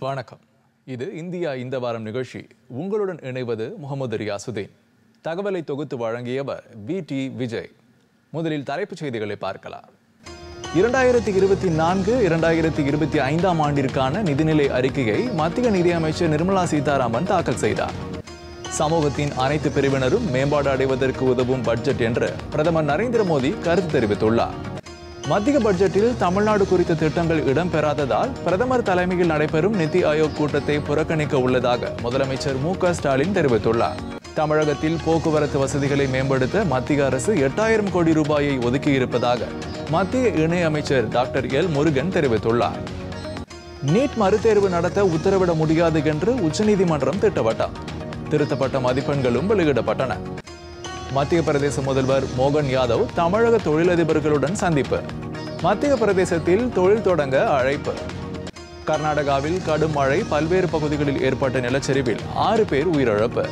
வணக்கம். இது இந்தியா இந்த வாரம் நிகழ்ச்சி. உங்களுடன் இணைவது முகமது ரியாசுதீன். தகவலை தொகுத்து வழங்கியவர் வி.டி. விஜய். முதலில் தலைப்புச் செய்திகளை பார்க்கலாம். 2024-2025 ஆண்டிற்கான நிதிநிலை அறிக்கையை மத்திய நிதியமைச்சர் நிர்மலா சீதாராமன் தாக்கல் செய்தார். சமூகத்தின் அனைத்து பிரிவினரும் மேம்பாடு அடைவதற்கு உதவும் பட்ஜெட் என்று பிரதமர் நரேந்திர மோடி கருத்து தெரிவித்துள்ளார். மத்திய பட்ஜெட்டில் தமிழ்நாடு குறித்த திட்டங்கள் இடம்பெறாததால் பிரதமர் தலைமையில் நடைபெறும் நிதி ஆயோக் கூட்டத்தை புறக்கணிக்க உள்ளதாக முதலமைச்சர் மு.க. ஸ்டாலின் தெரிவித்துள்ளார். தமிழகத்தில் போக்குவரத்து வசதிகளை மேம்படுத்த மத்திய அரசு 8000 கோடி ரூபாயை ஒதுக்கியிருப்பதாக மத்திய இணையமைச்சர் டாக்டர் எல். முருகன் தெரிவித்துள்ளார். நீட் மறுதேர்வு நடத்த உத்தரவிட முடியாது என்று உச்சநீதிமன்றம் திட்டவட்டம். திருத்தப்பட்ட மதிப்பெண்களும் வெளியிடப்பட்டன. மத்திய பிரதேச முதல்வர் மோகன் யாதவ் தமிழக தொழிலதிபர்களுடன் சந்திப்பு. மத்திய பிரதேசத்தில் தொழில் தொடங்க அழைப்பு. கர்நாடகாவில் கடும் மழை, பல்வேறு பகுதிகளில் ஏற்பட்ட நிலச்சரிவில் 6 பேர் உயிரிழப்பு.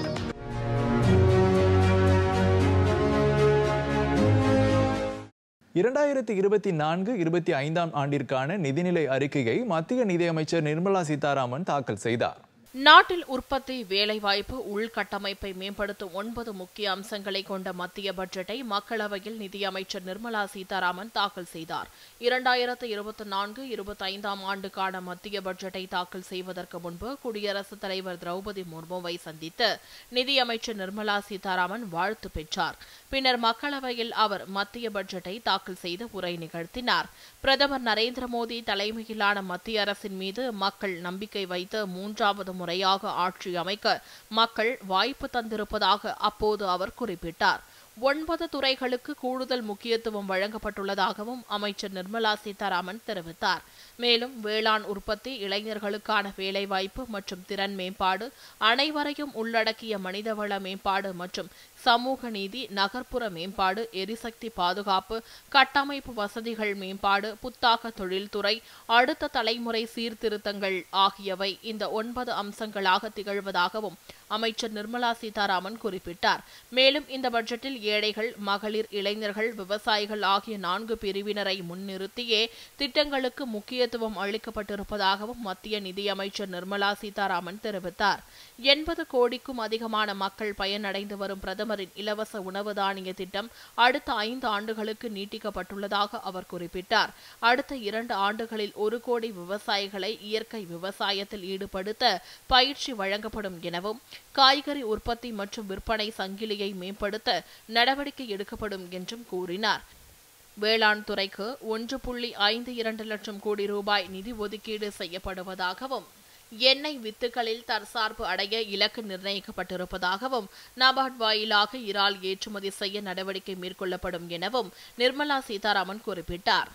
இரண்டாயிரத்தி 24-25 ஆண்டிற்கான நிதிநிலை அறிக்கையை மத்திய நிதியமைச்சர் நிர்மலா சீதாராமன் தாக்கல் செய்தார். நாட்டில் உற்பத்தி, வேலைவாய்ப்பு, உள்கட்டமைப்பை மேம்படுத்தும் 9 முக்கிய அம்சங்களை கொண்ட மத்திய பட்ஜெட்டை மக்களவையில் நிதியமைச்சர் நிர்மலா சீதாராமன் தாக்கல் செய்தார். 2024-25 ஆண்டுக்கான மத்திய பட்ஜெட்டை தாக்கல் செய்வதற்கு முன்பு குடியரசுத் தலைவர் திரௌபதி முர்முவை சந்தித்து நிதியமைச்சர் நிர்மலா சீதாராமன் வாழ்த்து பெற்றார். பின்னர் மக்களவையில் அவர் மத்திய பட்ஜெட்டை தாக்கல் செய்து உரை நிகழ்த்தினார். பிரதமர் நரேந்திர மோடி தலைமையிலான மத்திய அரசின் மீது மக்கள் நம்பிக்கை வைத்து 3வது முறையாக ஆட்சி அமைக்க மக்கள் வாய்ப்பு தந்திருப்பதாக அப்போது அவர் குறிப்பிட்டார். 9 துறைகளுக்கு கூடுதல் முக்கியத்துவம் வழங்கப்பட்டுள்ளதாகவும் அமைச்சர் நிர்மலா சீதாராமன் தெரிவித்தார். மேலும் வேளாண் உற்பத்தி, இளைஞர்களுக்கான வேலைவாய்ப்பு மற்றும் திறன் மேம்பாடு, அனைவரையும் உள்ளடக்கிய மனிதவள மேம்பாடு மற்றும் சமூக நீதி, நகர்ப்புற மேம்பாடு, எரிசக்தி பாதுகாப்பு, கட்டமைப்பு வசதிகள் மேம்பாடு, புத்தாக்க தொழில்துறை, அடுத்த தலைமுறை சீர்திருத்தங்கள் ஆகியவை இந்த 9 அம்சங்களாக திகழ்வதாகவும் அமைச்சர் நிர்மலா சீதாராமன் குறிப்பிட்டார். மேலும் இந்த பட்ஜெட்டில் ஏழைகள், மகளிர், இளைஞர்கள், விவசாயிகள் ஆகிய 4 பிரிவினரை முன்னிறுத்தியே திட்டங்களுக்கு முக்கியத்துவம் அளிக்கப்பட்டிருப்பதாகவும் மத்திய நிதியமைச்சர் நிர்மலா சீதாராமன் தெரிவித்தார். 80 கோடிக்கும் அதிகமான மக்கள் பயனடைந்து வரும் பிரதமரின் இலவச உணவு தானிய திட்டம் அடுத்த 5 ஆண்டுகளுக்கு நீட்டிக்கப்பட்டுள்ளதாக அவர் குறிப்பிட்டார். அடுத்த 2 ஆண்டுகளில் 1 கோடி விவசாயிகளை இயற்கை விவசாயத்தில் ஈடுபடுத்த பயிற்சி வழங்கப்படும் எனவும், காய்கறி உற்பத்தி மற்றும் விற்பனை சங்கிலியை மேம்படுத்த நடவடிக்கை எடுக்கப்படும் என்றும் கூறினார். வேளாண் துறைக்கு 1.52 லட்சம் கோடி ரூபாய் நிதி ஒதுக்கீடு செய்யப்படுவதாகவும், எண்ணெய் வித்துகளில் தற்சார்பு அடைய இலக்கு நிர்ணயிக்கப்பட்டிருப்பதாகவும், நபார்ட் வாயிலாக இறால் ஏற்றுமதி செய்ய நடவடிக்கை மேற்கொள்ளப்படும் எனவும் நிர்மலா சீதாராமன் குறிப்பிட்டார்.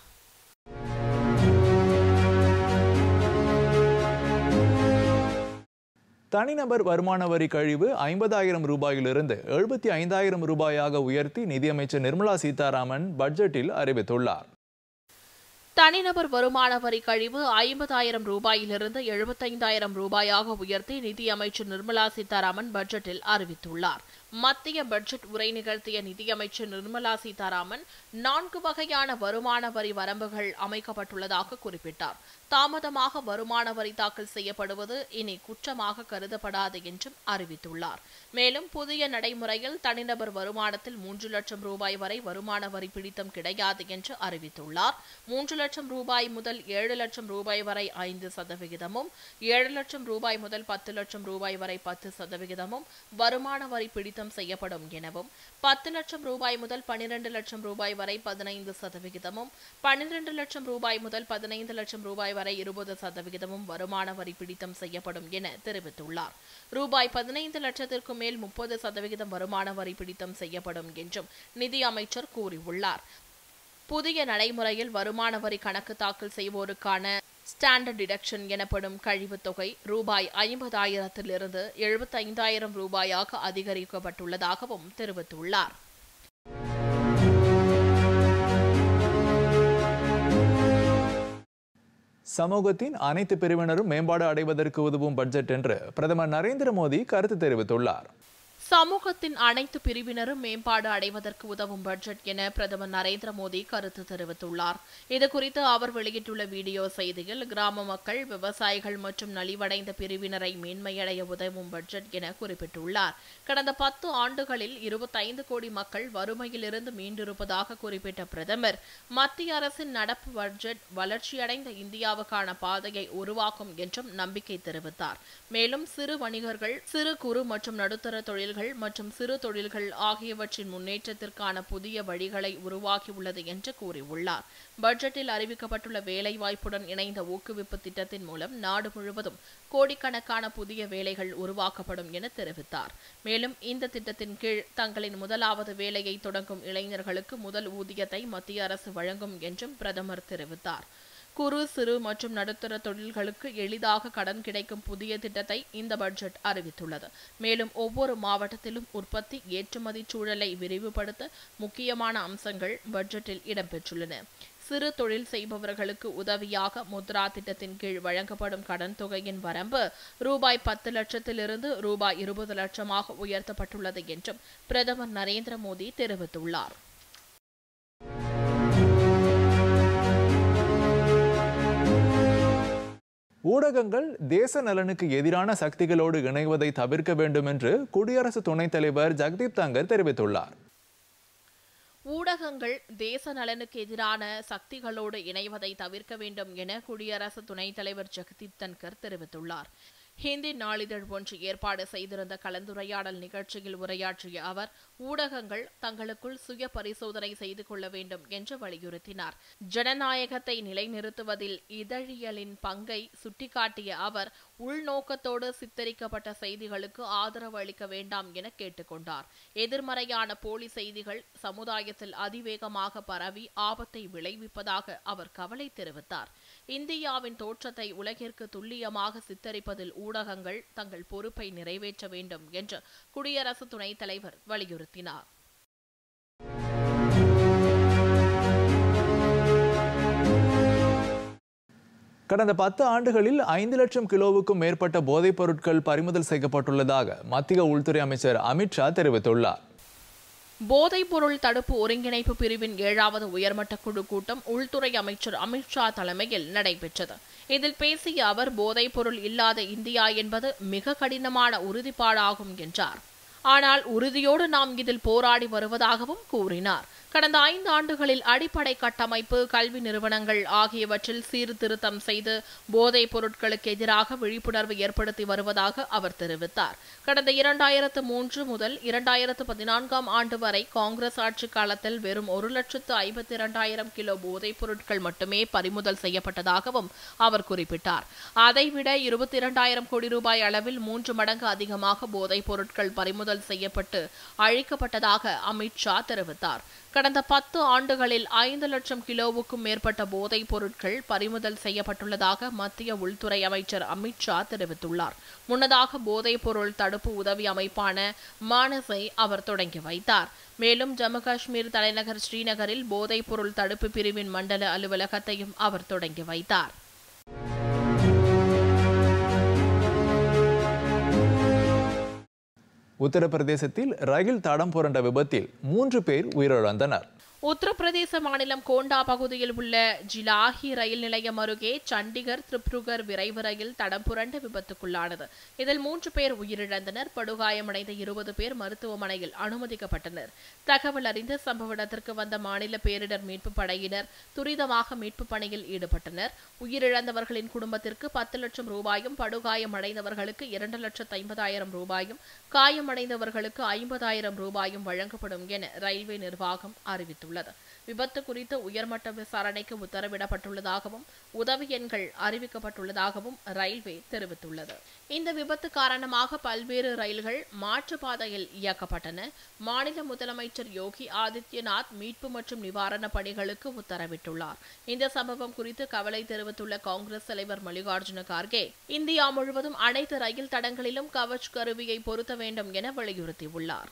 தனிநபர் வருமான வரி கழிவு 50,000 ரூபாயிலிருந்து 75,000 ரூபாயாக உயர்த்தி நிதியமைச்சர் நிர்மலா சீதாராமன் பட்ஜெட்டில் அறிவித்துள்ளார். தனிநபர் வருமான வரி கழிவு 50,000 ரூபாயிலிருந்து 75,000 ரூபாயாக உயர்த்தி நிதியமைச்சர் நிர்மலா சீதாராமன் பட்ஜெட்டில் அறிவித்துள்ளார். மத்திய பட்ஜெட் உரை நிகழ்த்திய நிதியமைச்சர் நிர்மலா சீதாராமன் 4 வகையான வருமான வரி வரம்புகள் அமைக்கப்பட்டுள்ளதாக குறிப்பிட்டார். தாமதமாக வருமான வரி தாக்கல் செய்யப்படுவது இனி குற்றமாக கருதப்படாது என்றும் அறிவித்துள்ளார். மேலும் புதிய நடைமுறையில் தனிநபர் வருமானத்தில் 3 லட்சம் ரூபாய் வரை வருமான வரி பிடித்தம் கிடையாது என்று அறிவித்துள்ளார். 3 லட்சம் ரூபாய் முதல் 7 லட்சம் ரூபாய் வரை 5%, 7 லட்சம் ரூபாய் முதல் 10 லட்சம் ரூபாய் வரை 10%, வருமான வரி பிடித்தம் செய்யப்படும் எனவும், 10 லட்சம் ரூபாய் முதல் 12 லட்சம் ரூபாய் வரை 15%, 12 லட்சம் ரூபாய் முதல் 15 லட்சம் ரூபாய் வரை 20% வருமான வரி பிடித்தம் செய்யப்படும் என தெரிவித்துள்ளார். ரூபாய் 15 லட்சத்திற்கு மேல் 30% வருமான வரி பிடித்தம் செய்யப்படும் என்றும் நிதி அமைச்சர் கூறியுள்ளார். புதிய நடைமுறையில் வருமான வரி கணக்கு தாக்கல் செய்வோருக்கான ஸ்டாண்டர்ட் டிடக்ஷன் எனப்படும் கழிவுத் தொகை ரூபாய் 50,000 75,000 ரூபாயாக அதிகரிக்கப்பட்டுள்ளதாகவும் தெரிவித்துள்ளார். சமூகத்தின் அனைத்து பிரிவினரும் மேம்பாடு அடைவதற்கு உதவும் பட்ஜெட் என்று பிரதமர் நரேந்திர மோடி கருத்து தெரிவித்துள்ளார். சமூகத்தின் அனைத்து பிரிவினரும் மேம்பாடு அடைவதற்கு உதவும் பட்ஜெட் என பிரதமர் நரேந்திர மோடி கருத்து தெரிவித்துள்ளார். இதுகுறித்து அவர் வெளியிட்டுள்ள வீடியோ செய்தியில், கிராம மக்கள், விவசாயிகள் மற்றும் நலிவடைந்த பிரிவினரை மேன்மையடைய உதவும் பட்ஜெட் என குறிப்பிட்டுள்ளார். கடந்த 10 ஆண்டுகளில் 25 கோடி மக்கள் வறுமையிலிருந்து மீண்டிருப்பதாக குறிப்பிட்ட பிரதமர், மத்திய அரசின் நடப்பு பட்ஜெட் வளர்ச்சியடைந்த இந்தியாவுக்கான பாதையை உருவாக்கும் என்றும் நம்பிக்கை தெரிவித்தார். மேலும் சிறு வணிகர்கள், சிறு குறு மற்றும் நடுத்தர தொழில்கள் மற்றும் சிறு தொழில்கள் ஆகியவற்றின் முன்னேற்றத்திற்கான புதிய வழிகளை உருவாக்கியுள்ளது என்று கூறியுள்ளார். பட்ஜெட்டில் அறிவிக்கப்பட்டுள்ள வேலைவாய்ப்புடன் இணைந்த ஊக்குவிப்பு திட்டத்தின் மூலம் நாடு முழுவதும் கோடிக்கணக்கான புதிய வேலைகள் உருவாக்கப்படும் என தெரிவித்தார். மேலும் இந்த திட்டத்தின் கீழ் தங்களின் முதலாவது வேலையை தொடங்கும் இளைஞர்களுக்கு முதல் ஊதியத்தை மத்திய அரசு வழங்கும் என்றும் பிரதமர் தெரிவித்தார். குறு, சிறு மற்றும் நடுத்தர தொழில்களுக்கு எளிதாக கடன் கிடைக்கும் புதிய திட்டத்தை இந்த பட்ஜெட் அறிவித்துள்ளது. மேலும் ஒவ்வொரு மாவட்டத்திலும் உற்பத்தி, ஏற்றுமதி சூழலை விரிவுபடுத்த முக்கியமான அம்சங்கள் பட்ஜெட்டில் இடம்பெற்றுள்ளன. சிறு தொழில் செய்பவர்களுக்கு உதவியாக முத்ரா திட்டத்தின் கீழ் வழங்கப்படும் கடன் தொகையின் வரம்பு ரூபாய் 10 லட்சத்திலிருந்து ரூபாய் 20 லட்சமாக உயர்த்தப்பட்டுள்ளது என்றும் பிரதமர் நரேந்திர மோடி தெரிவித்துள்ளார். ஊடகங்கள் தேச நலனுக்கு எதிரான சக்திகளோடு இணைவதை தவிர்க்க வேண்டும் என்று குடியரசு துணைத் தலைவர் ஜக்தீப் தங்கர் தெரிவித்துள்ளார். ஊடகங்கள் தேச நலனுக்கு எதிரான சக்திகளோடு இணைவதை தவிர்க்க வேண்டும் என குடியரசு துணைத் தலைவர் ஜக்தீப் தன்கர் தெரிவித்துள்ளார். ஹிந்தி நாளிதழ் ஒன்று ஏற்பாடு செய்திருந்த கலந்துரையாடல் நிகழ்ச்சியில் உரையாற்றிய அவர், ஊடகங்கள் தங்களுக்குள் சுய பரிசோதனை செய்து கொள்ள வேண்டும் என்று வலியுறுத்தினார். ஜனநாயகத்தை நிலைநிறுத்துவதில் இதழியலின் பங்கை சுட்டிக்காட்டிய அவர், உள்நோக்கத்தோடு சித்தரிக்கப்பட்ட செய்திகளுக்கு ஆதரவு அளிக்க வேண்டாம் என கேட்டுக்கொண்டார். எதிர்மறையான போலி செய்திகள் சமுதாயத்தில் அதிவேகமாக பரவி ஆபத்தை விளைவிப்பதாக அவர் கவலை தெரிவித்தார். இந்தியாவின் தோற்றத்தை உலகிற்கு துல்லியமாக சித்தரிப்பதில் ஊடகங்கள் தங்கள் பொறுப்பை நிறைவேற்ற வேண்டும் என்று குடியரசு துணைத் தலைவர் வலியுறுத்தினார். கடந்த 10 ஆண்டுகளில் 5 லட்சம் கிலோவுக்கும் மேற்பட்ட போதைப் பொருட்கள் பறிமுதல் செய்யப்பட்டுள்ளதாக மத்திய உள்துறை அமைச்சர் அமித்ஷா தெரிவித்துள்ளார். போதைப்பொருள் தடுப்பு ஒருங்கிணைப்பு பிரிவின் 7வது உயர்மட்ட குழு கூட்டம் உள்துறை அமைச்சர் அமித்ஷா தலைமையில் நடைபெற்றது. இதில் பேசிய அவர், போதைப்பொருள் இல்லாத இந்தியா என்பது மிக கடினமான உறுதிப்பாடாகும் என்றார். ஆனால் உறுதியோடு நாம் இதில் போராடி வருவதாகவும் கூறினார். கடந்த 5 ஆண்டுகளில் அடிப்படை கட்டமைப்பு, கல்வி நிறுவனங்கள் ஆகியவற்றில் சீர்திருத்தம் செய்து போதைப் பொருட்களுக்கு எதிராக விழிப்புணர்வு ஏற்படுத்தி வருவதாக அவர் தெரிவித்தார். கடந்த 2003 முதல் 2014ஆம் ஆண்டு வரை காங்கிரஸ் ஆட்சி காலத்தில் வெறும் 1,52,000 கிலோ போதைப் பொருட்கள் மட்டுமே பறிமுதல் செய்யப்பட்டதாகவும் அவர் குறிப்பிட்டார். அதைவிட 22,000 கோடி ரூபாய் அளவில் 3 மடங்கு அதிகமாக போதைப் பொருட்கள் பறிமுதல் செய்யப்பட்டு அழிக்கப்பட்டதாக அமித்ஷா தெரிவித்தார். கடந்த 10 ஆண்டுகளில் 5 லட்சம் கிலோவுக்கும் மேற்பட்ட போதைப் பொருட்கள் பறிமுதல் செய்யப்பட்டுள்ளதாக மத்திய உள்துறை அமைச்சர் அமித்ஷா தெரிவித்துள்ளார். முன்னதாக போதைப் பொருள் தடுப்பு உதவி அமைப்பான மானஸை அவர் தொடங்கி வைத்தார். மேலும் ஜம்மு காஷ்மீர் தலைநகர் ஸ்ரீநகரில் போதைப் பொருள் தடுப்பு பிரிவின் மண்டல அலுவலகத்தையும் அவர் தொடங்கி வைத்தார். உத்தரப்பிரதேசத்தில் ரயில் தடம் புரண்ட விபத்தில் 3 பேர் உயிரிழந்தனர். உத்தரப்பிரதேச மாநிலம் கோண்டா பகுதியில் உள்ள ஜிலாஹி ரயில் நிலையம் அருகே சண்டிகர் திரிபுகர் விரைவு ரயில் தடம் புரண்டு விபத்துக்குள்ளானது. இதில் 3 பேர் உயிரிழந்தனர். படுகாயமடைந்த 20 பேர் மருத்துவமனையில் அனுமதிக்கப்பட்டனர். தகவல் அறிந்து சம்பவ இடத்திற்கு வந்த மாநில பேரிடர் மீட்பு படையினர் துரிதமாக மீட்பு பணியில் ஈடுபட்டனர். உயிரிழந்தவர்களின் குடும்பத்திற்கு 10 லட்சம் ரூபாயும், படுகாயமடைந்தவர்களுக்கு 2,50,000 ரூபாயும், காயமடைந்தவர்களுக்கு 50,000 ரூபாயும் வழங்கப்படும் என ரயில்வே நிர்வாகம் அறிவித்துள்ளது. விபத்து குறித்து உயர்மட்ட விசாரணைக்கு உத்தரவிடப்பட்டுள்ளதாகவும் உதவி எண்கள் அறிவிக்கப்பட்டுள்ளதாகவும் ரயில்வே தெரிவித்துள்ளது. இந்த விபத்து காரணமாக பல்வேறு ரயில்கள் மாற்றுப்பாதையில் இயக்கப்பட்டன. மாநில முதலமைச்சர் யோகி ஆதித்யநாத் மீட்பு மற்றும் நிவாரண பணிகளுக்கு உத்தரவிட்டுள்ளார். இந்த சம்பவம் குறித்து கவலை தெரிவித்துள்ள காங்கிரஸ் தலைவர் மல்லிகார்ஜுன கார்கே, இந்தியா முழுவதும் அனைத்து ரயில் தடங்களிலும் கவச் கருவியை பொருத்த வேண்டும் என வலியுறுத்தியுள்ளார்.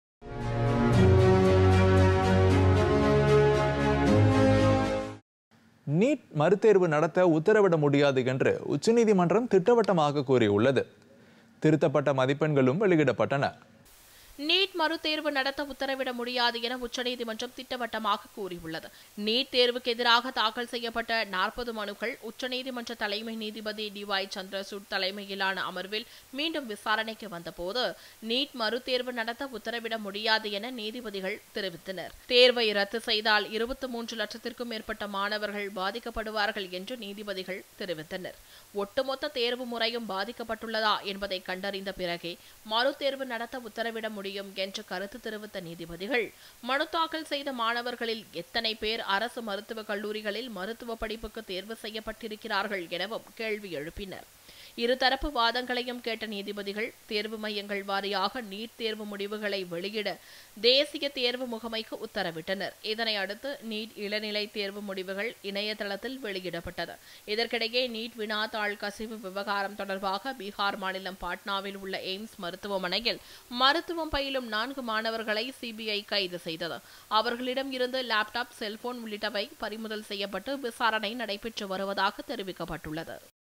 நீட் மறுதேர்வு நடத்த உத்தரவிட முடியாது என்று உச்சநீதிமன்றம் திட்டவட்டமாக கூறியுள்ளது. திருத்தப்பட்ட மதிப்பெண்களும் வெளியிடப்பட்டன. நீட் மறுதேர்வு நடத்த உத்தரவிட முடியாது என உச்சநீதிமன்றம் திட்டவட்டமாக கூறியுள்ளது. நீட் தேர்வுக்கு எதிராக தாக்கல் செய்யப்பட்ட 40 மனுக்கள் உச்சநீதிமன்ற தலைமை நீதிபதி DY சந்திரசூட் தலைமையிலான அமர்வில் மீண்டும் விசாரணைக்கு வந்தபோது நீட் மறுதேர்வு நடத்த உத்தரவிட முடியாது என நீதிபதிகள் தெரிவித்தனர். தேர்வை ரத்து செய்தால் 23 லட்சத்திற்கும் மேற்பட்ட மாணவர்கள் பாதிக்கப்படுவார்கள் என்று நீதிபதிகள் தெரிவித்தனர். ஒட்டுமொத்த தேர்வு முறையும் பாதிக்கப்பட்டுள்ளதா என்பதை கண்டறிந்த பிறகே மறுதேர்வு நடத்த உத்தரவிட முடியும் என்று கருத்து தெரிவித்த நீதிபதிகள் மனு தாக்கல் செய்த மாணவர்களில் எத்தனை பேர் அரசு மருத்துவக் கல்லூரிகளில் மருத்துவ படிப்புக்கு தேர்வு செய்யப்பட்டிருக்கிறார்கள் எனவும் கேள்வி எழுப்பினர். இருதரப்பு வாதங்களையும் கேட்ட நீதிபதிகள் தேர்வு மையங்கள் வாரியாக நீட் தேர்வு முடிவுகளை வெளியிட தேசிய தேர்வு முகமைக்கு உத்தரவிட்டனர். இதனை அடுத்து நீட் இளநிலை தேர்வு முடிவுகள் இணையதளத்தில் வெளியிடப்பட்டது. இதற்கிடையே நீட் வினாத்தாள் கசிவு விவகாரம் தொடர்பாக பீகார் மாநிலம் பாட்னாவில் உள்ள எய்ம்ஸ் மருத்துவமனையில் மருத்துவம் பயிலும் 4 மாணவர்களை CBI கைது செய்தது. அவர்களிடம் இருந்து லேப்டாப், செல்போன் உள்ளிட்டவை பறிமுதல் செய்யப்பட்டு விசாரணை நடைபெற்று வருவதாக தெரிவிக்கப்பட்டுள்ளது.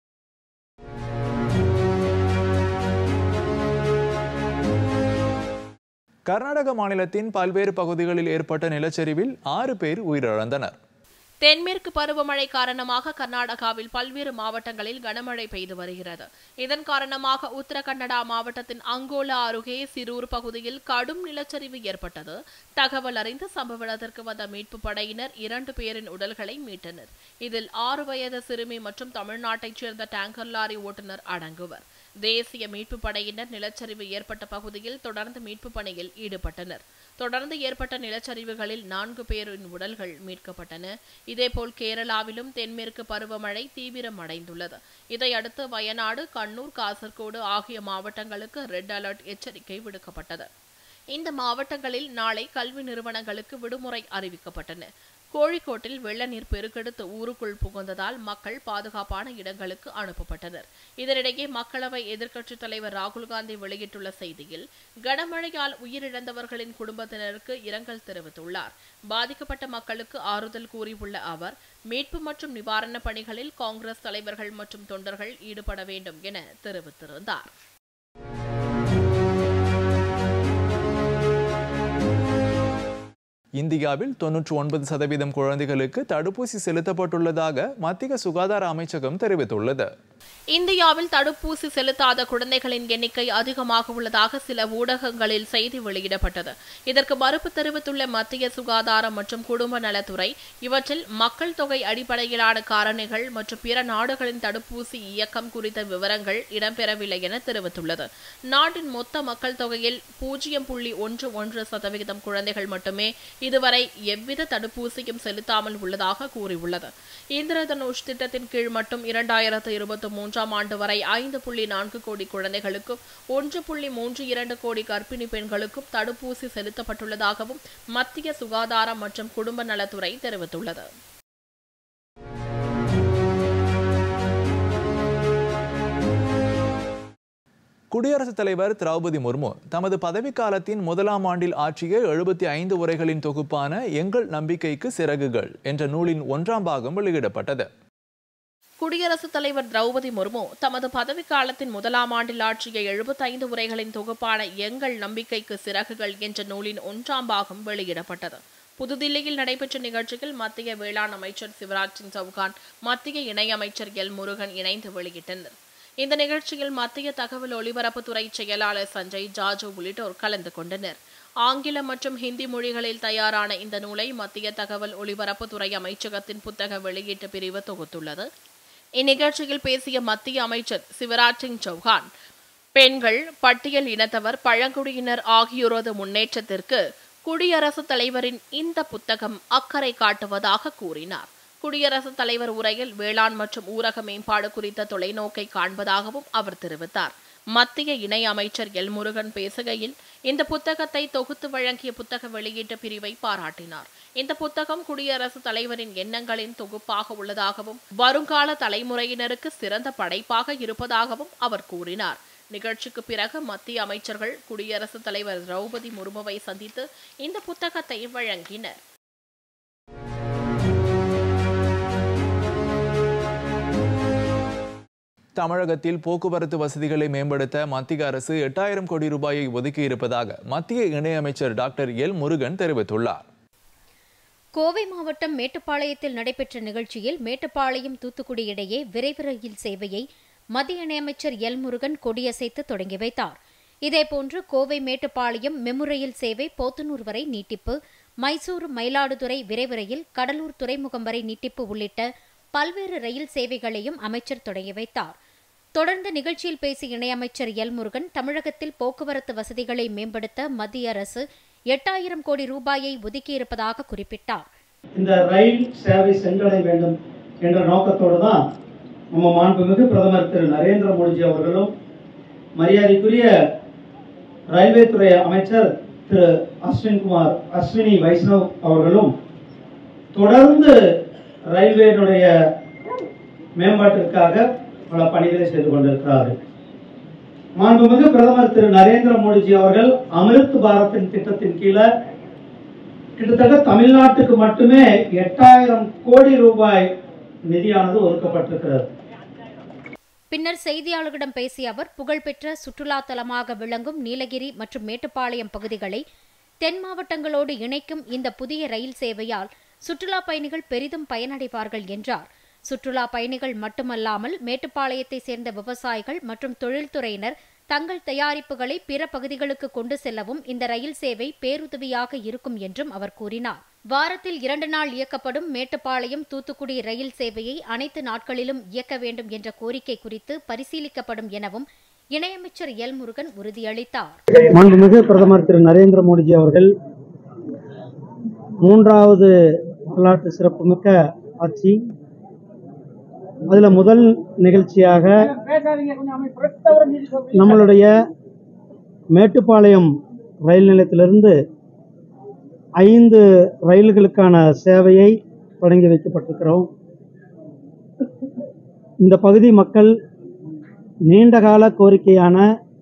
கர்நாடக மாநிலத்தின் பல்வேறு பகுதிகளில் ஏற்பட்ட நிலச்சரிவில் 6 பேர் உயிரிழந்தனர். தென்மேற்கு பருவமழை காரணமாக கர்நாடகாவில் பல்வேறு மாவட்டங்களில் கனமழை பெய்து வருகிறது. இதன் காரணமாக உத்தரகன்னடா மாவட்டத்தின் அங்கோலா அருகே சிரூர் பகுதியில் கடும் நிலச்சரிவு ஏற்பட்டது. தகவல் அறிந்து சம்பவ இடத்திற்கு வந்த மீட்பு படையினர் 2 பேரின் உடல்களை மீட்டனர். இதில் 6 வயது சிறுமி மற்றும் தமிழ்நாட்டைச் சேர்ந்த டேங்கர் லாரி ஓட்டுநர் அடங்குவர். தேசிய மீட்பு படையினர் நிலச்சரிவு ஏற்பட்ட பகுதியில் தொடர்ந்து மீட்பு பணியில் ஈடுபட்டனர். தொடர்ந்து ஏற்பட்ட நிலச்சரிவுகளில் 4 பேரின் உடல்கள் மீட்கப்பட்டன. இதேபோல் கேரளாவிலும் தென்மேற்கு பருவமழை தீவிரமடைந்துள்ளது. இதையடுத்து வயநாடு, கண்ணூர், காசர்கோடு ஆகிய மாவட்டங்களுக்கு ரெட் அலர்ட் எச்சரிக்கை விடுக்கப்பட்டது. இந்த மாவட்டங்களில் நாளை கல்வி நிறுவனங்களுக்கு விடுமுறை அறிவிக்கப்பட்டன. கோழிக்கோட்டில் வெள்ள நீர் பெருக்கெடுத்து ஊருக்குள் புகுந்ததால் மக்கள் பாதுகாப்பான இடங்களுக்கு அனுப்பப்பட்டனர். இதனிடையே மக்களவை எதிர்க்கட்சித் தலைவர் ராகுல் காந்தி வெளியிட்டுள்ள செய்தியில் கனமழையால் உயிரிழந்தவர்களின் குடும்பத்தினருக்கு இரங்கல் தெரிவித்துள்ளார். பாதிக்கப்பட்ட மக்களுக்கு ஆறுதல் கூறியுள்ள அவர் மீட்பு மற்றும் நிவாரணப் பணிகளில் காங்கிரஸ் தலைவர்கள் மற்றும் தொண்டர்கள் ஈடுபட வேண்டும் என தெரிவித்திருந்தார். இந்தியாவில் 99% குழந்தைகளுக்கு தடுப்பூசி செலுத்தப்பட்டுள்ளதாக மத்திய சுகாதார அமைச்சகம் தெரிவித்துள்ளது. இந்தியாவில் தடுப்பூசி செலுத்தாத குழந்தைகளின் எண்ணிக்கை அதிகமாக உள்ளதாக சில ஊடகங்களில் செய்தி வெளியிடப்பட்டது. இதற்கு மறுப்பு தெரிவித்துள்ள மத்திய சுகாதாரம் மற்றும் குடும்ப நலத்துறை இவற்றில் மக்கள் தொகை அடிப்படையிலான காரணிகள் மற்றும் பிற நாடுகளின் தடுப்பூசி இயக்கம் குறித்த விவரங்கள் இடம்பெறவில்லை என தெரிவித்துள்ளது. நாட்டின் மொத்த மக்கள் தொகையில் 0.11% குழந்தைகள் மட்டுமே இதுவரை எவ்வித தடுப்பூசியும் செலுத்தாமல் உள்ளதாக கூறியுள்ளது. இந்திரதனுஷ் திட்டத்தின் கீழ் மட்டும் 2023 ஆண்டு வரை 5.4 கோடி குழந்தைகளுக்கும் 1.32 கோடி கர்ப்பிணி பெண்களுக்கும் தடுப்பூசி செலுத்தப்பட்டுள்ளதாகவும் மத்திய சுகாதாரம் மற்றும் குடும்ப நலத்துறை தெரிவித்துள்ளது. குடியரசுத் தலைவர் திரௌபதி முர்மு தமது பதவிக்காலத்தின் முதலாம் ஆண்டில் ஆற்றிய 75 உரைகளின் தொகுப்பான எங்கள் நம்பிக்கைக்கு சிறகுகள் என்ற நூலின் 1ஆம் பாகம் வெளியிடப்பட்டது. குடியரசுத் தலைவர் திரௌபதி முர்மு தமது பதவிக்காலத்தின் முதலாம் ஆண்டில் ஆற்றிய 75 உரைகளின் தொகுப்பான எங்கள் நம்பிக்கைக்கு சிறகுகள் என்ற நூலின் 1ஆம் பாகம் வெளியிடப்பட்டது. புதுதில்லியில் நடைபெற்ற நிகழ்ச்சியில் மத்திய வேளாண் அமைச்சர் சிவராஜ் சிங் சௌகான், மத்திய இணையமைச்சர் எல் முருகன் இணைந்து வெளியிட்டனர். இந்த நிகழ்ச்சியில் மத்திய தகவல் ஒலிபரப்புத்துறை செயலாளர் சஞ்சய் ஜாஜூ உள்ளிட்டோர் கலந்து கொண்டனர். ஆங்கிலம் மற்றும் ஹிந்தி மொழிகளில் தயாரான இந்த நூலை மத்திய தகவல் ஒலிபரப்புத்துறை அமைச்சகத்தின் புத்தக வெளியீட்டு பிரிவு தொகுத்துள்ளது. இந்நிகழ்ச்சியில் பேசிய மத்திய அமைச்சர் சிவராஜ் சிங் சௌகான், பெண்கள், பட்டியல் இனத்தவர், பழங்குடியினர் ஆகியோரது முன்னேற்றத்திற்கு குடியரசுத் தலைவரின் இந்த புத்தகம் அக்கறை காட்டுவதாக கூறினார். குடியரசுத் தலைவர் உரையில் வேளாண் மற்றும் ஊரக மேம்பாடு குறித்த தொலைநோக்கை காண்பதாகவும் அவர் தெரிவித்தார். மத்திய இணை அமைச்சர் எல் முருகன் பேசுகையில் இந்த புத்தகத்தை தொகுத்து வழங்கிய புத்தக வெளியீட்டு பிரிவை பாராட்டினார். இந்த புத்தகம் குடியரசுத் தலைவரின் எண்ணங்களின் தொகுப்பாக உள்ளதாகவும் வருங்கால தலைமுறையினருக்கு சிறந்த படைப்பாக இருப்பதாகவும் அவர் கூறினார். நிகழ்ச்சிக்கு பிறகு மத்திய அமைச்சர்கள் குடியரசுத் தலைவர் திரௌபதி முர்முவை சந்தித்து இந்த புத்தகத்தை வழங்கினர். தமிழகத்தில் போக்குவரத்து வசதிகளை மேம்படுத்த மத்திய அரசு 8000 கோடி ரூபாயை ஒதுக்கியிருப்பதாக மத்திய இணையமைச்சர் டாக்டர் எல் முருகன் தெரிவித்துள்ளார். கோவை மாவட்டம் மேட்டுப்பாளையத்தில் நடைபெற்ற நிகழ்ச்சியில் மேட்டுப்பாளையம் தூத்துக்குடி இடையே விரைவு ரயில் சேவையை மத்திய இணையமைச்சர் எல் முருகன் கொடியசைத்து தொடங்கி வைத்தார். இதேபோன்று கோவை மேட்டுப்பாளையம் மெமு ரயில் சேவை போத்தனூர் வரை நீட்டிப்பு, மைசூரு மயிலாடுதுறை விரைவு ரயில், கடலூர் துறைமுகம் வரை நீட்டிப்பு உள்ளிட்ட பல்வேறு ரயில் சேவைகளையும் அமைச்சர் தொடங்கி வைத்தார். தொடர்ந்து நிகழ்ச்சியில் பேசிய இணையமைச்சர் எல் முருகன், தமிழகத்தில் போக்குவரத்து வசதிகளை மேம்படுத்த மத்திய அரசு 8000 கோடி ரூபாயை ஒதுக்கியிருப்பதாக குறிப்பிட்டார். இந்த ரயில் சேவை சென்றடைய வேண்டும் என்ற நோக்கத்தோடு தான் நம்ம மாண்புமிகு பிரதமர் திரு நரேந்திர மோடிஜி அவர்களும் மரியாதைக்குரிய ரயில்வே துறை அமைச்சர் திரு அஸ்வினி வைஷ்ணவ் அவர்களும் தொடர்ந்து ரயில்வேனுடைய மேம்பாட்டிற்காக பல பணிகளை செய்து கொண்டிருக்கிறார்கள். மாண்புமிகு பிரதமர் திரு நரேந்திர மோடிஜி அவர்கள் அமிர்த் பாரத்தின் திட்டத்தின் கீழே கிட்டத்தட்ட தமிழ்நாட்டுக்கு மட்டுமே 8000 கோடி ரூபாய் நிதியானது ஒதுக்கப்பட்டிருக்கிறது. பின்னர் செய்தியாளர்களிடம் பேசிய அவர், புகழ்பெற்ற சுற்றுலா தலமாக விளங்கும் நீலகிரி மற்றும் மேட்டுப்பாளையம் பகுதிகளை தென் மாவட்டங்களோடு இணைக்கும் இந்த புதிய ரயில் சேவையால் சுற்றுலா பயணிகள் பெரிதும் பயனடைவார்கள் என்றார். சுற்றுலா பயணிகள் மட்டுமல்லாமல் மேட்டுப்பாளையத்தை சேர்ந்த விவசாயிகள் மற்றும் தொழில்துறையினர் தங்கள் தயாரிப்புகளை பிற பகுதிகளுக்கு கொண்டு செல்லவும் இந்த ரயில் சேவை பேருதவியாக இருக்கும் என்றும் அவர் கூறினார். வாரத்தில் 2 நாள் இயக்கப்படும் மேட்டுப்பாளையம் தூத்துக்குடி ரயில் சேவையை அனைத்து நாட்களிலும் இயக்க வேண்டும் என்ற கோரிக்கை குறித்து பரிசீலிக்கப்படும் எனவும் இணையமைச்சர் எல் முருகன் உறுதியளித்தார். மாண்புமிகு பிரதமர் திரு நரேந்திர மோடிஜி அவர்கள் 3வது வரலாற்று சிறப்புமிக்க ஆட்சி, அதுல முதல் நிகழ்ச்சியாக நம்மளுடைய மேட்டுப்பாளையம் ரயில் நிலையத்திலிருந்து 5 ரயில்களுக்கான சேவையை தொடங்கி வைக்கப்பட்டிருக்கிறோம். இந்த பகுதி மக்கள் நீண்டகால கோரிக்கையான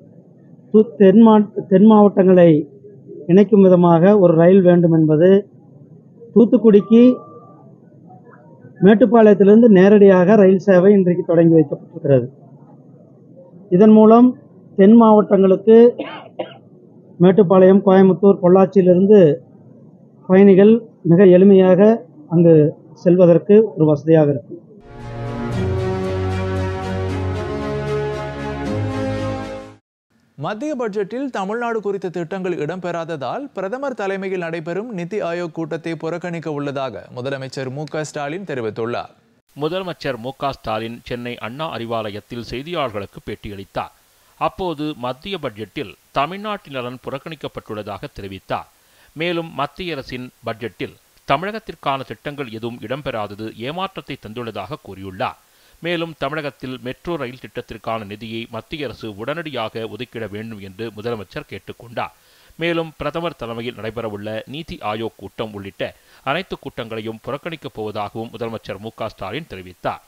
தென் மாவட்டங்களை இணைக்கும் விதமாக ஒரு ரயில் வேண்டும் என்பது, தூத்துக்குடிக்கு மேட்டுப்பாளையத்திலிருந்து நேரடியாக ரயில் சேவை இன்றைக்கு தொடங்கி வைக்கப்பட்டிருக்கிறது. இதன் மூலம் தென் மாவட்டங்களுக்கு மேட்டுப்பாளையம், கோயம்புத்தூர், பொள்ளாச்சியிலிருந்து பயணிகள் மிக எளிமையாக அங்கு செல்வதற்கு ஒரு வசதியாக இருக்கும். மத்திய பட்ஜெட்டில் தமிழ்நாடு குறித்த திட்டங்கள் இடம்பெறாததால் பிரதமர் தலைமையில் நடைபெறும் நிதி ஆயோக் கூட்டத்தை புறக்கணிக்க உள்ளதாக முதலமைச்சர் மு.க.ஸ்டாலின் தெரிவித்துள்ளார். முதலமைச்சர் மு.க.ஸ்டாலின் சென்னை அண்ணா அறிவாலயத்தில் செய்தியாளர்களுக்கு பேட்டியளித்தார். அப்போது மத்திய பட்ஜெட்டில் தமிழ்நாட்டின் நலன் புறக்கணிக்கப்பட்டுள்ளதாக தெரிவித்தார். மேலும் மத்திய அரசின் பட்ஜெட்டில் தமிழகத்திற்கான திட்டங்கள் எதுவும் இடம்பெறாதது ஏமாற்றத்தை தந்துள்ளதாக கூறியுள்ளார். மேலும் தமிழகத்தில் மெட்ரோ ரயில் திட்டத்திற்கான நிதியை மத்திய அரசு உடனடியாக ஒதுக்கிட வேண்டும் என்று முதலமைச்சர் கேட்டுக்கொண்டார். மேலும் பிரதமர் தலைமையில் நடைபெறவுள்ள நீதி ஆயோக் கூட்டம் உள்ளிட்ட அனைத்து கூட்டங்களையும் புறக்கணிக்கப் போவதாகவும் முதலமைச்சர் மு.க.ஸ்டாலின் தெரிவித்தார்.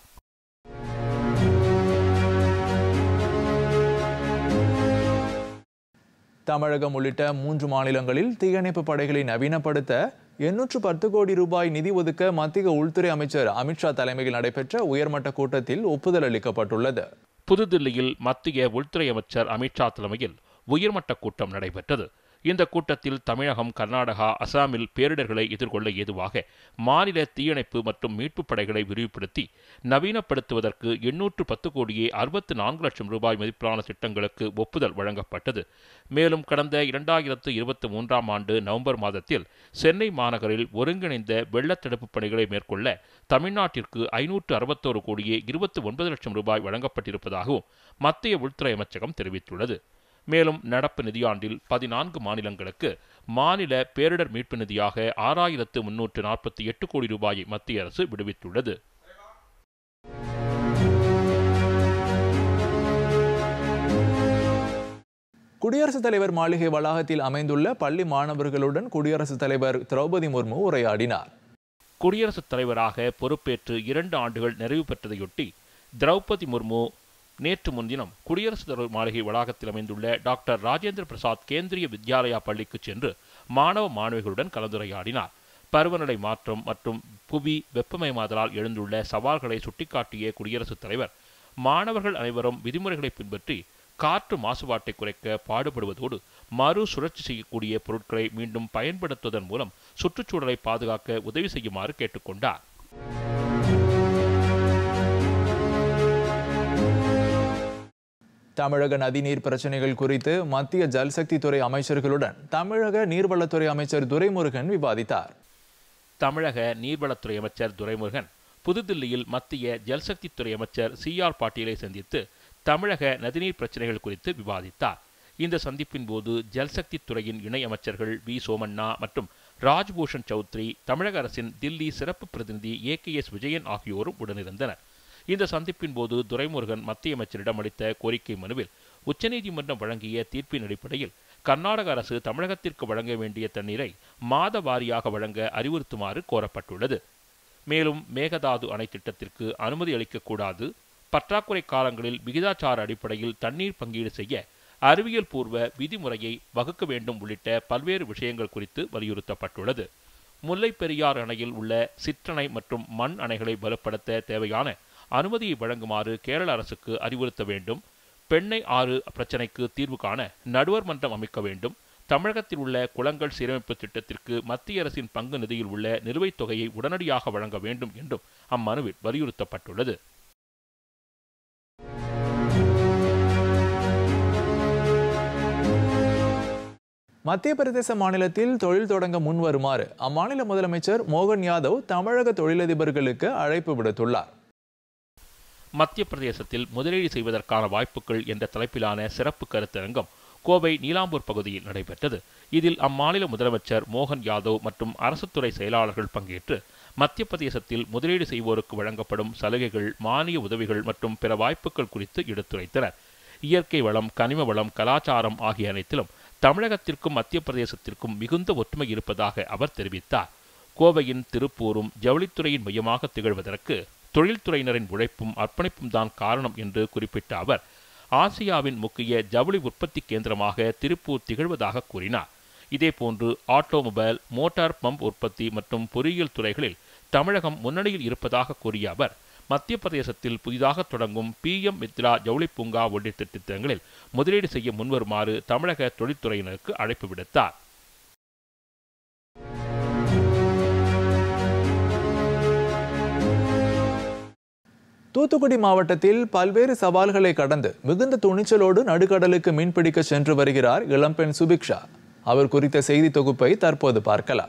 தமிழகம் உள்ளிட்ட 3 மாநிலங்களில் தீயணைப்பு படைகளை நவீனப்படுத்த 810 கோடி ரூபாய் நிதி ஒதுக்க மத்திய உள்துறை அமைச்சர் அமித்ஷா தலைமையில் நடைபெற்ற உயர்மட்ட கூட்டத்தில் ஒப்புதல் அளிக்கப்பட்டுள்ளது. புதுதில்லியில் மத்திய உள்துறை அமைச்சர் அமித்ஷா தலைமையில் உயர்மட்ட கூட்டம் நடைபெற்றது. இந்த கூட்டத்தில் தமிழகம், கர்நாடகா, அசாமில் பேரிடர்களை எதிர்கொள்ள ஏதுவாக மாநில தீயணைப்பு மற்றும் மீட்புப் படைகளை விரிவுபடுத்தி நவீனப்படுத்துவதற்கு 810 கோடியே 64 லட்சம் ரூபாய் மதிப்பிலான திட்டங்களுக்கு ஒப்புதல் வழங்கப்பட்டது. மேலும் கடந்த 2023ஆம் ஆண்டு நவம்பர் மாதத்தில் சென்னை மாநகரில் ஒருங்கிணைந்த வெள்ளத்தடுப்பு பணிகளை மேற்கொள்ள தமிழ்நாட்டிற்கு 561 கோடியே 29 லட்சம் ரூபாய் வழங்கப்பட்டிருப்பதாகவும் மத்திய உள்துறை அமைச்சகம் தெரிவித்துள்ளது. மேலும் நடப்பு நிதியாண்டில் 14 மாநிலங்களுக்கு மாநில பேரிடர் மீட்பு நிதியாக 6348 கோடி ரூபாயை மத்திய அரசு விடுவித்துள்ளது. குடியரசுத் தலைவர் மாளிகை வளாகத்தில் அமைந்துள்ள பள்ளி மாணவர்களுடன் குடியரசுத் தலைவர் திரௌபதி முர்மு உரையாடினார். குடியரசுத் தலைவராக பொறுப்பேற்று 2 ஆண்டுகள் நிறைவு பெற்றதையொட்டி திரௌபதி முர்மு நேற்று முன்தினம் குடியரசுத் தலைவர் மாளிகை வளாகத்தில் அமைந்துள்ள டாக்டர் ராஜேந்திர பிரசாத் கேந்திரிய வித்யாலயா பள்ளிக்கு சென்று மாணவ மாணவிகளுடன் கலந்துரையாடினார். பருவநிலை மாற்றம் மற்றும் புவி வெப்பமயமாதலால் எழுந்துள்ள சவால்களை சுட்டிக்காட்டிய குடியரசுத் தலைவர் மாணவர்கள் அனைவரும் விதிமுறைகளை பின்பற்றி காற்று மாசுபாட்டை குறைக்க பாடுபடுவதோடு மறு சுழற்சி செய்யக்கூடிய பொருட்களை மீண்டும் பயன்படுத்துவதன் மூலம் சுற்றுச்சூழலை பாதுகாக்க உதவி செய்யுமாறு கேட்டுக்கொண்டார். தமிழக நதிநீர் பிரச்சனைகள் குறித்து மத்திய ஜல்சக்தி துறை அமைச்சர்களுடன் தமிழக நீர்வளத்துறை அமைச்சர் துரைமுருகன் விவாதித்தார். தமிழக நீர்வளத்துறை அமைச்சர் துரைமுருகன் புதுதில்லியில் மத்திய ஜல்சக்தி துறை அமைச்சர் CR பாட்டீலை சந்தித்து தமிழக நதிநீர் பிரச்சனைகள் குறித்து விவாதித்தார். இந்த சந்திப்பின் போது ஜல்சக்தி துறையின் இணை அமைச்சர்கள் V. சோமண்ணா மற்றும் ராஜ்பூஷன் சௌத்ரி, தமிழக அரசின் தில்லி சிறப்பு பிரதிநிதி AKS விஜயன் ஆகியோரும் உடனிருந்தனர். இந்த சந்திப்பின் போது துரைமுருகன் மத்திய அமைச்சரிடம் அளித்த கோரிக்கை மனுவில் உச்சநீதிமன்றம் வழங்கிய தீர்ப்பின் அடிப்படையில் கர்நாடக அரசு தமிழகத்திற்கு வழங்க வேண்டிய தண்ணீரை மாத வாரியாக வழங்க அறிவுறுத்துமாறு கோரப்பட்டுள்ளது. மேலும் மேகதாது அணை திட்டத்திற்கு அனுமதி அளிக்கக்கூடாது, பற்றாக்குறை காலங்களில் விகிதாச்சார அடிப்படையில் தண்ணீர் பங்கீடு செய்ய அறிவியல் பூர்வ விதிமுறையை வகுக்க வேண்டும் உள்ளிட்ட பல்வேறு விஷயங்கள் குறித்து வலியுறுத்தப்பட்டுள்ளது. முல்லை பெரியாறு அணையில் உள்ள சிற்றணை மற்றும் மண் அணைகளை பலப்படுத்த தேவையான அனுமதியை வழங்குமாறு கேரள அரசுக்கு அறிவுறுத்த வேண்டும். பெண்ணை ஆறு பிரச்சினைக்கு தீர்வு காண நடுவர் மன்றம் அமைக்க வேண்டும். தமிழகத்தில் உள்ள குளங்கள் சீரமைப்பு திட்டத்திற்கு மத்திய அரசின் பங்கு நிதியில் உள்ள நிலுவைத் தொகையை உடனடியாக வழங்க வேண்டும் என்றும் அம்மனுவில் வலியுறுத்தப்பட்டுள்ளது. மத்திய பிரதேச மாநிலத்தில் தொழில் தொடங்க முன்வருமாறு அம்மாநில முதலமைச்சர் மோகன் யாதவ் தமிழக தொழிலதிபர்களுக்கு அழைப்பு விடுத்துள்ளார். மத்திய பிரதேசத்தில் முதலீடு செய்வதற்கான வாய்ப்புகள் என்ற தலைப்பிலான சிறப்பு கருத்தரங்கம் கோவை நீலாம்பூர் பகுதியில் நடைபெற்றது. இதில் அம்மாநில முதலமைச்சர் மோகன் யாதவ் மற்றும் அரசுத்துறை செயலாளர்கள் பங்கேற்று மத்திய பிரதேசத்தில் முதலீடு செய்வோருக்கு வழங்கப்படும் சலுகைகள், மானிய உதவிகள் மற்றும் பிற வாய்ப்புகள் குறித்து எடுத்துரைத்தனர். இயற்கை வளம், கனிம வளம், கலாச்சாரம் ஆகிய அனைத்திலும் தமிழகத்திற்கும் மத்திய பிரதேசத்திற்கும் மிகுந்த ஒற்றுமை இருப்பதாக அவர் தெரிவித்தார். கோவையின் திருப்பூரும் ஜவுளித்துறையின் மையமாக திகழ்வதற்கு தொழில்துறையினரின் உழைப்பும் அர்ப்பணிப்பும் தான் காரணம் என்று குறிப்பிட்ட அவர் ஆசியாவின் முக்கிய ஜவுளி உற்பத்தி கேந்திரமாக திருப்பூர் திகழ்வதாக கூறினார். இதேபோன்று ஆட்டோமொபைல், மோட்டார் பம்ப் உற்பத்தி மற்றும் பொறியியல் துறைகளில் தமிழகம் முன்னணியில் இருப்பதாக கூறிய அவர் மத்திய பிரதேசத்தில் புதிதாக தொடங்கும் PM மித்ரா ஜவுளி பூங்கா உள்ளிட்ட திட்டங்களில் முதலீடு செய்ய முன்வருமாறு தமிழக தொழில்துறையினருக்கு அழைப்பு விடுத்தார். தூத்துக்குடி மாவட்டத்தில் பல்வேறு சவால்களை கடந்து மிகுந்த துணிச்சலோடு நடுக்கடலுக்கு மீன்பிடிக்க சென்று வருகிறார் இளம்பெண் சுபிக்ஷா. அவர் குறித்த செய்தி தொகுப்பை தற்போது பார்க்கலாம்.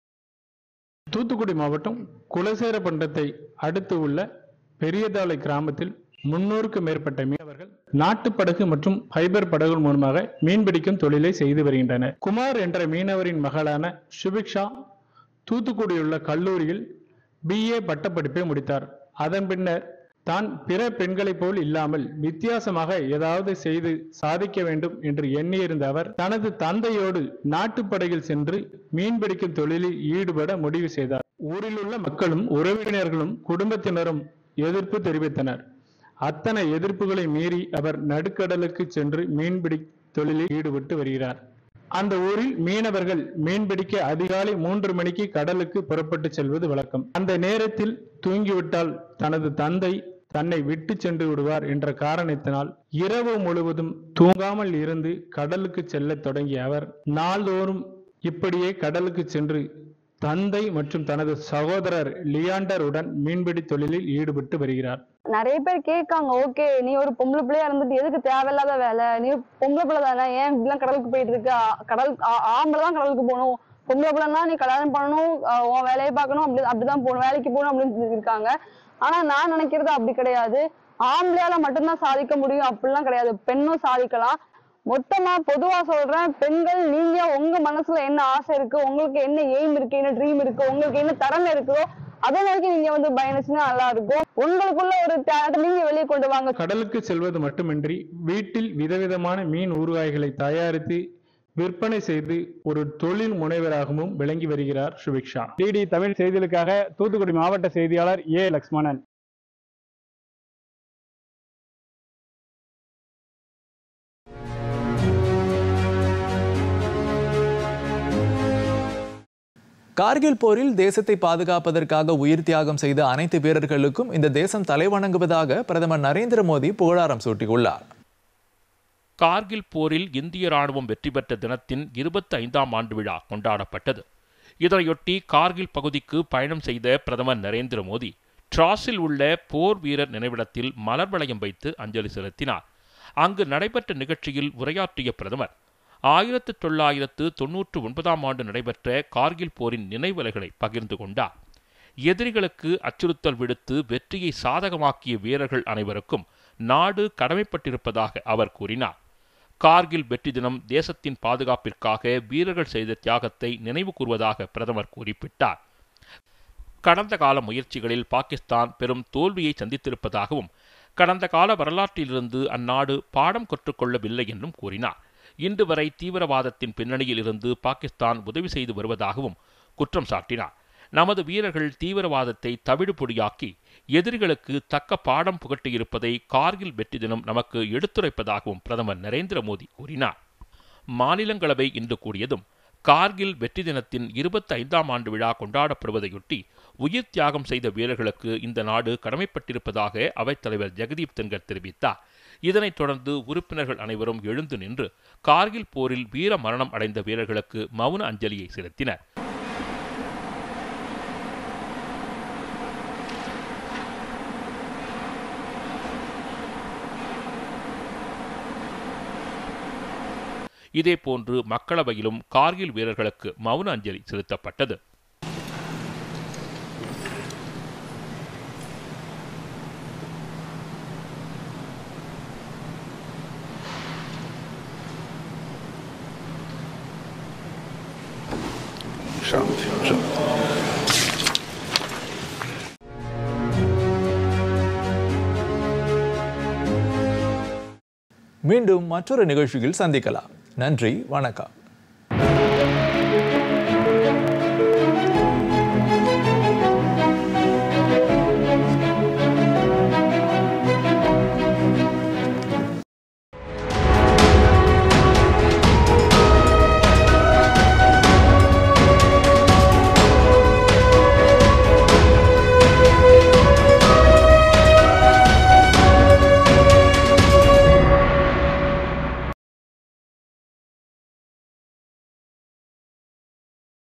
தூத்துக்குடி மாவட்டம் குலசேரப்பண்டத்தை அடுத்து உள்ள பெரியதாளை கிராமத்தில் 300க்கும் மேற்பட்ட மீனவர்கள் நாட்டுப்படகு மற்றும் ஃபைபர் படகுகள் மூலமாக மீன்பிடிக்கும் தொழிலை செய்து வருகின்றனர். குமார் என்ற மீனவரின் மகளான சுபிக்ஷா தூத்துக்குடியுள்ள கல்லூரியில் BA பட்டப்படிப்பை முடித்தார். அதன் பின்னர் தான் பிற பெண்களைப் போல் இல்லாமல் வித்தியாசமாக ஏதாவது செய்து சாதிக்க வேண்டும் என்று எண்ணியிருந்த அவர் தனது தந்தையோடு நாட்டுப்படகில் சென்று மீன்பிடிக்கும் தொழிலில் ஈடுபட முடிவு செய்தார். ஊரில் உள்ள மக்களும் உறவினர்களும் குடும்பத்தினரும் எதிர்ப்பு தெரிவித்தனர். அத்தனை எதிர்ப்புகளை மீறி அவர் நடுக்கடலுக்கு சென்று மீன்பிடி தொழிலில் ஈடுபட்டு வருகிறார். அந்த ஊரில் மீனவர்கள் மீன்பிடிக்க அதிகாலை 3 மணிக்கு கடலுக்கு புறப்பட்டு செல்வது வழக்கம். அந்த நேரத்தில் தூங்கிவிட்டால் தனது தந்தை தன்னை விட்டு சென்று விடுவார் என்ற காரணத்தினால் இரவு முழுவதும் தூங்காமல் இருந்து கடலுக்கு செல்ல தொடங்கிய அவர் நாள்தோறும் இப்படியே கடலுக்கு சென்று தந்தை மற்றும் தனது சகோதரர் லியாண்டர் உடன் மீன்பிடி தொழிலில் ஈடுபட்டு வருகிறார். நிறைய பேர் கேட்காங்க, ஓகே நீ ஒரு பொம்பளை பிள்ளையா இருந்துட்டு எதுக்கு தேவையில்லாத வேலை, நீ பொம்பளை பிள்ளை தானே, ஏன் இப்படிலாம் கடலுக்கு போயிட்டு இருக்க, ஆம்பளை தான் கடலுக்கு போகணும், பொம்பளை பிள்ளைன்னா நீ கல்யாணம் பண்ணணும், உன் வேலையை பார்க்கணும், அப்படிதான் போகணும், வேலைக்கு போகணும் அப்படின்னு இருக்காங்க. ஆனா நான் நினைக்கிறது அப்படி கிடையாது. ஆம்பளையால மட்டும்தான் சாதிக்க முடியும் அப்படிலாம் கிடையாது, பெண்ணும் சாதிக்கலாம். மொத்தமா பொதுவா சொல்றேன், பெண்கள் நீங்க உங்க மனசுல என்ன ஆசை இருக்கு, உங்களுக்கு என்ன எய்ம் இருக்கு, என்ன ட்ரீம் இருக்கு, உங்களுக்கு என்ன திறமை இருக்கோ அதே மாதிரி நீங்க பயணிச்சுன்னா நல்லா இருக்கும். உங்களுக்குள்ள ஒரு டேலண்ட் நீங்க வெளியே கொண்டு வாங்க. கடலுக்கு செல்வது மட்டுமின்றி வீட்டில் விதவிதமான மீன் ஊறுகாய்களை தயாரித்து விற்பனை செய்து ஒரு தொழில் முனைவராகவும் விளங்கி வருகிறார் சுபிக்ஷா. DD தமிழ் செய்திகளுக்காக தூத்துக்குடி மாவட்ட செய்தியாளர் A. லக்ஷ்மணன். கார்கில் போரில் தேசத்தை பாதுகாப்பதற்காக உயிர் தியாகம் செய்த அனைத்து வீரர்களுக்கும் இந்த தேசம் தலைவணங்குவதாக பிரதமர் நரேந்திர மோடி புகழாரம் சூட்டியுள்ளார். கார்கில் போரில் இந்திய ராணுவம் வெற்றி பெற்ற தினத்தின் 25ஆம் ஆண்டு விழா கொண்டாடப்பட்டது. இதனையொட்டி கார்கில் பகுதிக்கு பயணம் செய்த பிரதமர் நரேந்திர மோடி டிராஸில் உள்ள போர் வீரர் நினைவிடத்தில் மலர் வளையம் வைத்து அஞ்சலி செலுத்தினார். அங்கு நடைபெற்ற நிகழ்ச்சியில் உரையாற்றிய பிரதமர் 1999ஆம் ஆண்டு நடைபெற்ற கார்கில் போரின் நினைவலைகளை பகிர்ந்து கொண்டார். எதிரிகளுக்கு அச்சுறுத்தல் விடுத்து வெற்றியை சாதகமாக்கிய வீரர்கள் அனைவருக்கும் நாடு கடமைப்பட்டிருப்பதாக அவர் கூறினார். கார்கில் வெற்றி தினம் தேசத்தின் பாதுகாப்பிற்காக வீரர்கள் செய்த தியாகத்தை நினைவு கூர்வதாக பிரதமர் குறிப்பிட்டார். கடந்த கால முயற்சிகளில் பாகிஸ்தான் பெரும் தோல்வியை சந்தித்திருப்பதாகவும் கடந்த கால வரலாற்றிலிருந்து அந்நாடு பாடம் கற்றுக்கொள்ளவில்லை என்றும் கூறினார். இன்று வரை தீவிரவாதத்தின் பின்னணியில் இருந்து பாகிஸ்தான் உதவி செய்து வருவதாகவும் குற்றம் சாட்டினார். நமது வீரர்கள் தீவிரவாதத்தை தவிடுபொடியாக்கி எதிரிகளுக்கு தக்க பாடம் புகட்டியிருப்பதை கார்கில் வெற்றி தினம் நமக்கு எடுத்துரைப்பதாகவும் பிரதமர் நரேந்திர மோடி கூறினார். மாநிலங்களவை இன்று கூடியதும் கார்கில் வெற்றி தினத்தின் 25ஆம் ஆண்டு விழா கொண்டாடப்படுவதையொட்டி உயிர் தியாகம் செய்த வீரர்களுக்கு இந்த நாடு கடமைப்பட்டிருப்பதாக அவைத்தலைவர் ஜெகதீப் தன்கர் தெரிவித்தார். இதனைத் தொடர்ந்து உறுப்பினர்கள் அனைவரும் எழுந்து நின்று கார்கில் போரில் வீர மரணம் அடைந்த வீரர்களுக்கு மௌன அஞ்சலியை செலுத்தினர். இதேபோன்று மக்களவையிலும் கார்கில் வீரர்களுக்கு மௌன அஞ்சலி செலுத்தப்பட்டது. மீண்டும் மற்றொரு நிகழ்ச்சியில் சந்திக்கலாம். நன்றி, வணக்கம்.